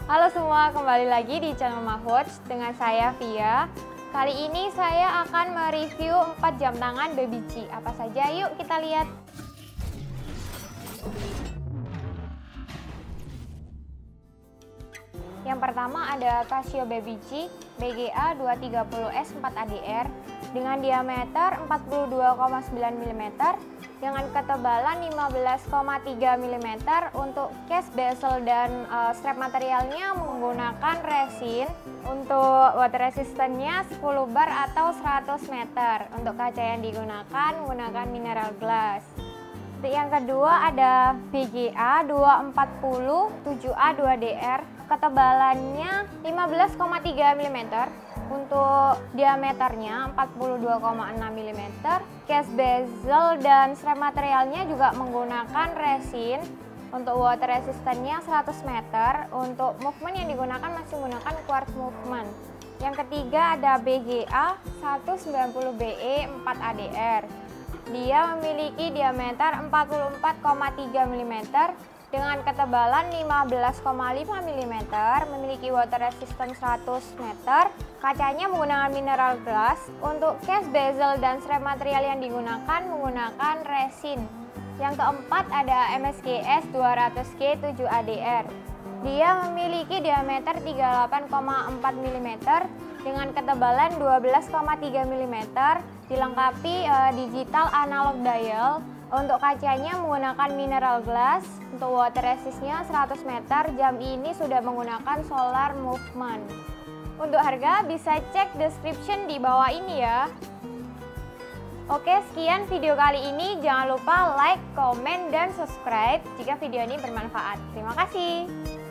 Halo semua, kembali lagi di channel Mahfudz dengan saya Via. Kali ini saya akan mereview 4 jam tangan Baby G. Apa saja? Yuk kita lihat. Yang pertama ada Casio Baby G BGA 230S 4ADR dengan diameter 42,9 mm dengan ketebalan 15,3 mm. Untuk case bezel dan strap materialnya menggunakan resin. Untuk water resistance-nya 10 bar atau 100 meter. Untuk kaca yang digunakan menggunakan mineral glass. Yang kedua ada BGA 240 7A2DR, ketebalannya 15,3 mm, untuk diameternya 42,6 mm. Case bezel dan strap materialnya juga menggunakan resin. Untuk water resistance-nya 100 meter. Untuk movement yang digunakan masih menggunakan quartz movement. Yang ketiga ada BGA 190BE 4ADR. Dia memiliki diameter 44,3 mm dengan ketebalan 15,5 mm, memiliki water resistance 100 meter, kacanya menggunakan mineral glass. Untuk case bezel dan strap material yang digunakan menggunakan resin. Yang keempat ada MSGS 200G 7ADR. Dia memiliki diameter 38,4 mm dengan ketebalan 12,3 mm, dilengkapi digital analog dial. Untuk kacanya menggunakan mineral glass. Untuk water resistance-nya 100 meter. Jam ini sudah menggunakan solar movement. Untuk harga bisa cek description di bawah ini ya. Oke, sekian video kali ini. Jangan lupa like, komen, dan subscribe jika video ini bermanfaat. Terima kasih.